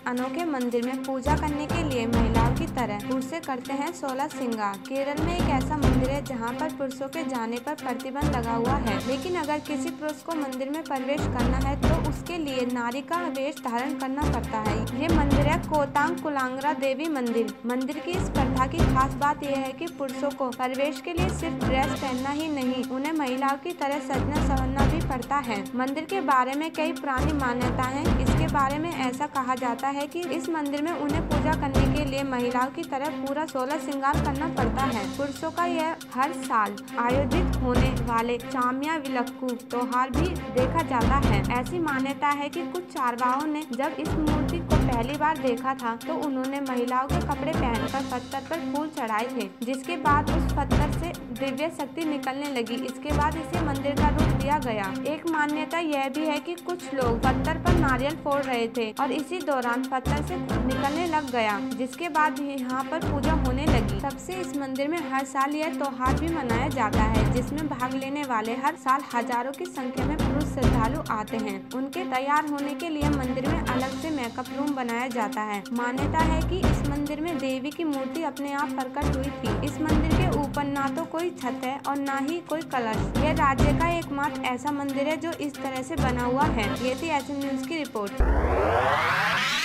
अनोखे मंदिर में पूजा करने के लिए महिलाओं की तरह पुरुष करते हैं 16 श्रृंगार। केरल में एक ऐसा मंदिर है जहां पर पुरुषों के जाने पर प्रतिबंध लगा हुआ है, लेकिन अगर किसी पुरुष को मंदिर में प्रवेश करना है तो उसके लिए नारी का वेश धारण करना पड़ता है। ये मंदिर है कोतांग कुलांगरा देवी मंदिर। मंदिर की इस प्रथा की खास बात यह है कि पुरुषों को प्रवेश के लिए सिर्फ ड्रेस पहनना ही नहीं, उन्हें महिलाओं की तरह सजना संवरना भी पड़ता है। मंदिर के बारे में कई पुरानी मान्यता है। इसके बारे में ऐसा कहा जाता है कि इस मंदिर में उन्हें पूजा करने के लिए महिलाओं की तरह पूरा 16 श्रृंगार करना पड़ता है। पुरुषों का यह हर साल आयोजित होने वाले चामिया विलक्कू त्योहार भी देखा जाता है। ऐसी मान्यता है कि कुछ चारवाहों ने जब इस मूर्ति को पहली बार देखा था तो उन्होंने महिलाओं के कपड़े पहनकर पत्थर पर फूल चढ़ाए थे, जिसके बाद उस पत्थर से दिव्य शक्ति निकलने लगी। इसके बाद इसे मंदिर का रूप दिया गया। एक मान्यता यह भी है कि कुछ लोग पत्थर पर नारियल फोड़ रहे थे और इसी दौरान पत्थर से निकलने लग गया, जिसके बाद यहाँ पर पूजा होने लगी। तब से इस मंदिर में हर साल यह त्योहार भी मनाया जाता है, जिसमें भाग लेने वाले हर साल हजारों की संख्या में पुरुष श्रद्धालु आते हैं। उनके तैयार होने के लिए मंदिर में अलग से मेकअप रूम बनाया जाता है। मान्यता है कि इस मंदिर में देवी की मूर्ति अपने आप प्रकट हुई थी। इस मंदिर के ऊपर ना तो कोई छत है और ना ही कोई कलश। यह राज्य का एकमात्र ऐसा मंदिर है जो इस तरह से बना हुआ है। ये थी एसएम न्यूज़ की रिपोर्ट।